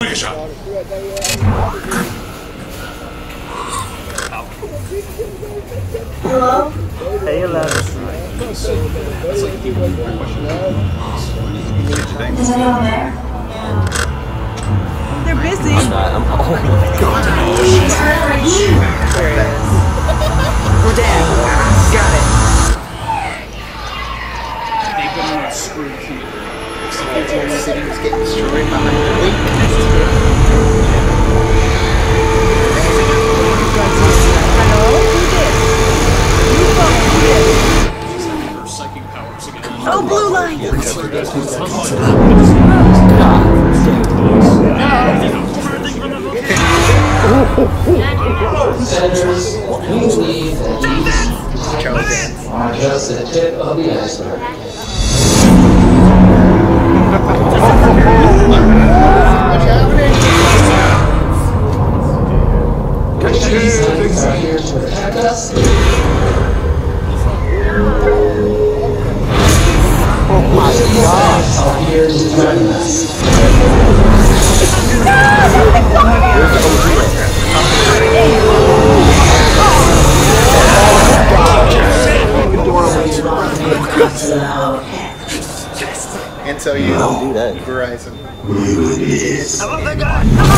MASHUP. Hello? Hey, Alex. Is anyone there? They're busy. I'm not. Oh my god. There it is. We're dead. Got it. They've been on a screw here. Looks like the entire city was getting destroyed behind the week. Hello? Who did? You phone. Who did? She's having her psychic powers again. Oh, blue line. Senators, we believe that these are just the tip of the iceberg. These things are here to protect us. Oh my god. Are here to threaten us. And so you Don't do that. Verizon. We will be this. I love that guy!